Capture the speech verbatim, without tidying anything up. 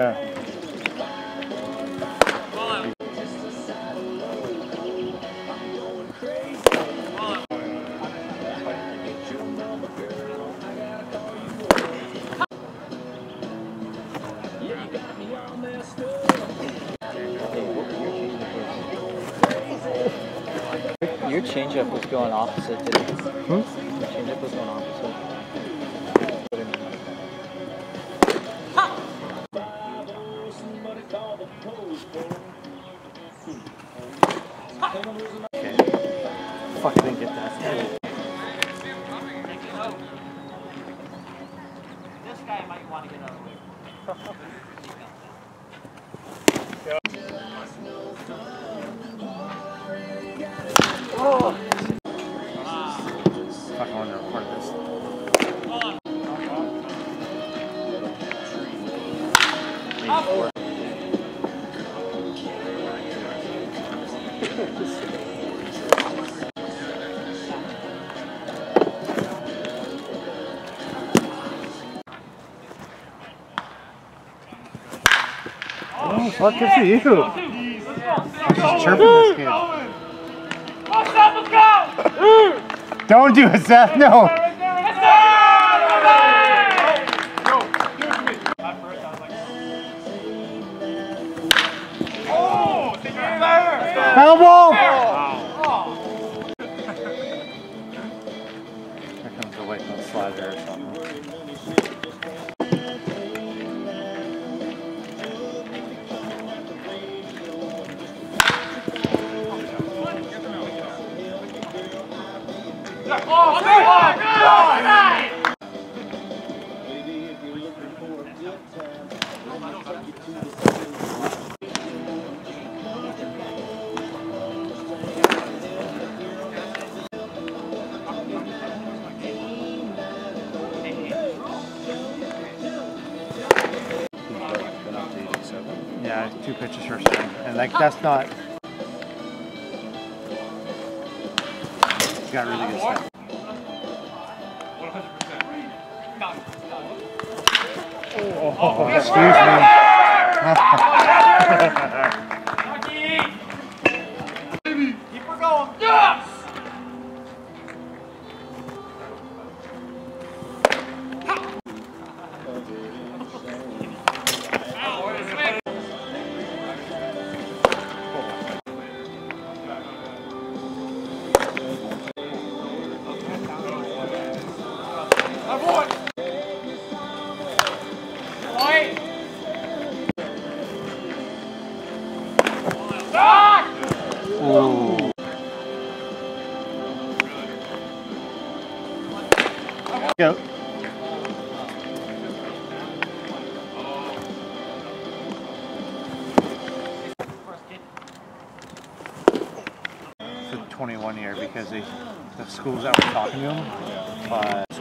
Your changeup was going opposite, didn't it? Hmm? Your changeup was going opposite. Okay. Fuck, I didn't get that. This guy might want to get out of the way. Oh! Fuck, I want to record this. Oh, fuck, good for you. I'm just chirping this kid. Don't do it, Seth, no! Elbow! Here comes the white nose slider or something. Oh, nice! Yeah, two pitches for swing. And like that's not got really good stuff. Oh, excuse me. Keep her going. Yes! Ooh. Go. It's a twenty-one year because they, the schools that were talking to him, but